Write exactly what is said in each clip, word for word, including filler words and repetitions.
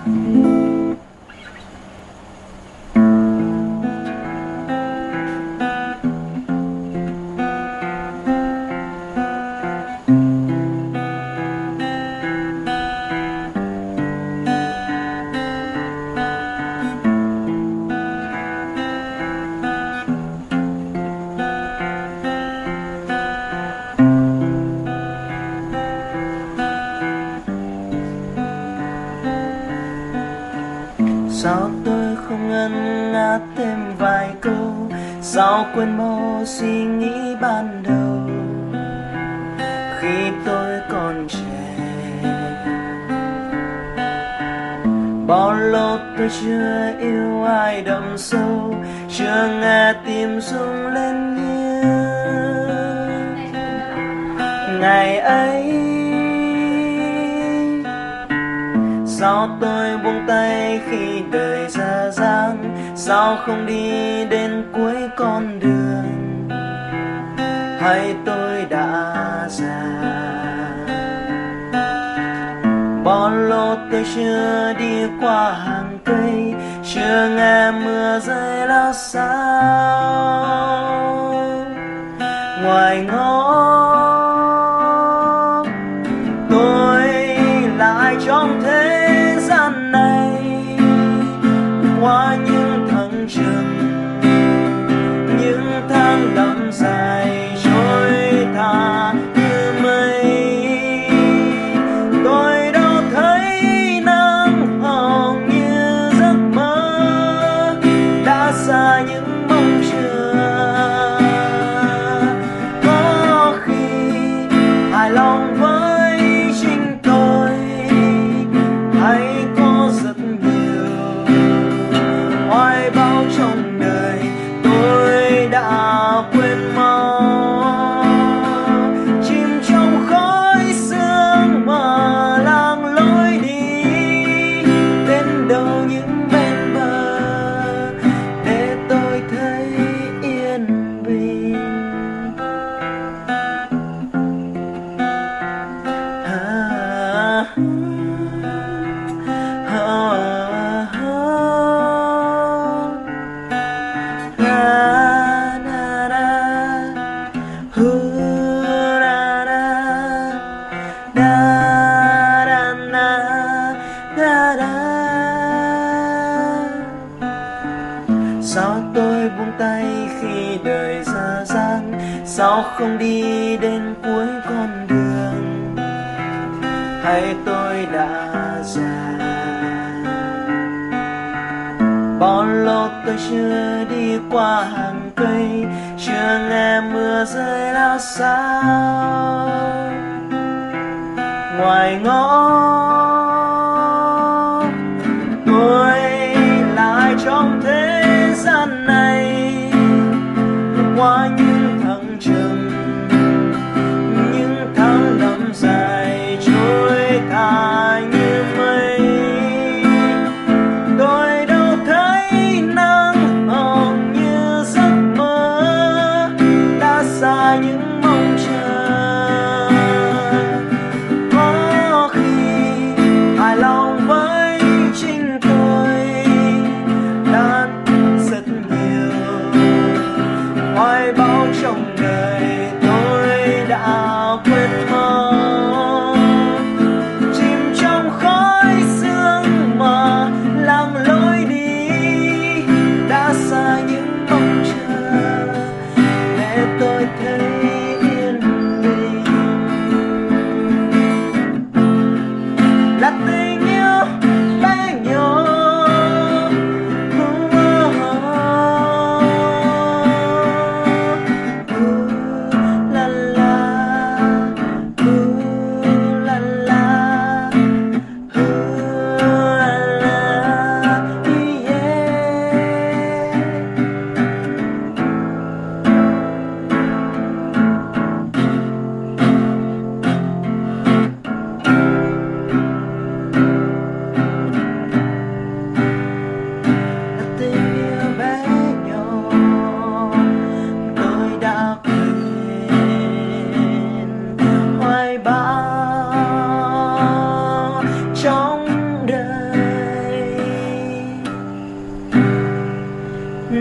Sao tôi không ngân nga thêm vài câu, sao quên mau suy nghĩ ban đầu khi tôi còn trẻ. Bao lâu tôi chưa yêu ai đậm sâu, chưa nghe tim rung lên như ngày ấy. Sao tôi buông tay khi đời dở dang, sao không đi đến cuối con đường, hay tôi đã già. Bao lâu tôi chưa đi qua hàng cây, chưa nghe mưa rơi lao sao ngoài ngõ. Tôi lại trong thế gian này, qua những tháng trừng, những tháng năm dài trôi tha như mây. Tôi đâu thấy nắng hồng như giấc mơ, đã xa những mong chờ. Có khi hài lòng với chính tôi, hay có rất nhiều hoài bão trong đời tôi đã quên mau. Chìm trong khói sương mờ làng lối đi, đến đâu những bên bờ để tôi thấy yên bình. À, sao tôi buông tay khi đời dở dang, sao không đi đến cuối con đường, hay tôi đã già. Bao lâu tôi chưa đi qua hàng cây, chưa nghe mưa rơi lao sao ngoài ngõ. Tôi lại trong thế gian này, qua những tháng trừng, những tháng năm dài trôi tha như mây. Tôi đâu thấy nắng hồng như giấc mơ, đã xa những mong chờ. Có khi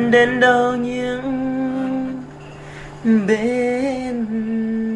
đến đâu những bên